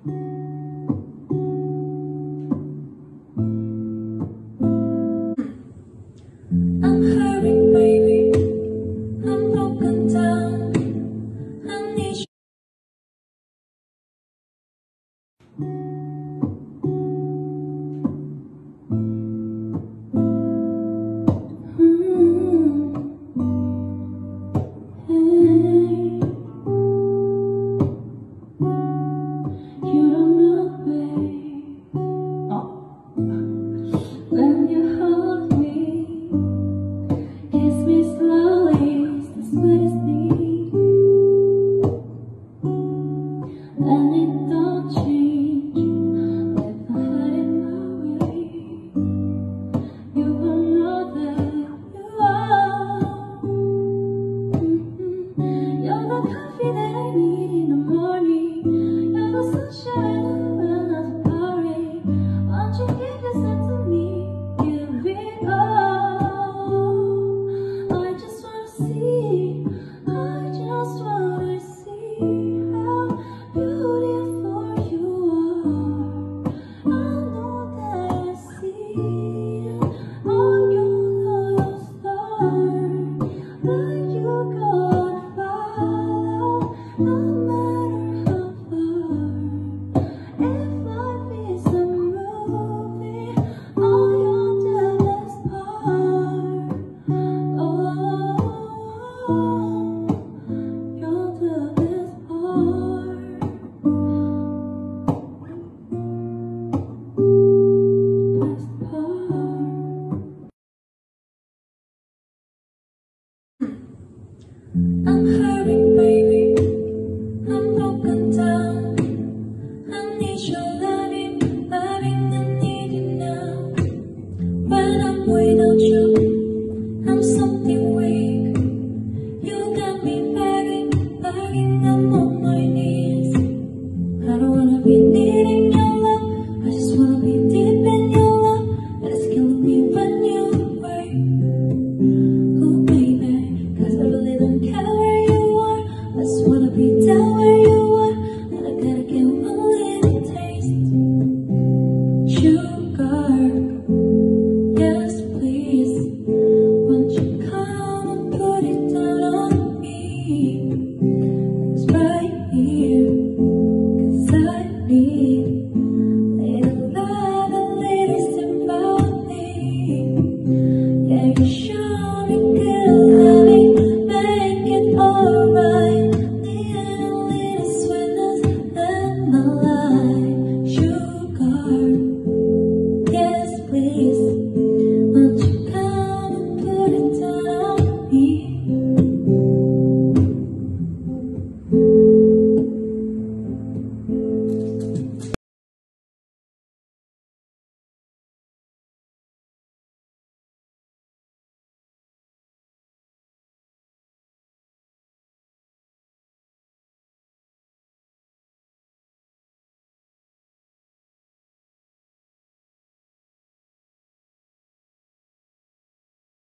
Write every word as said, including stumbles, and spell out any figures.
I'm hurting, baby. I'm broken down. I need you. Mm-hmm. Hey. You don't know, babe. Oh. When you hold me, kiss me slowly, dismiss me, and it don't change if I had it my way. You will know that you are. Mm-hmm. You're the coffee that I need in the morning. You're the sunshine.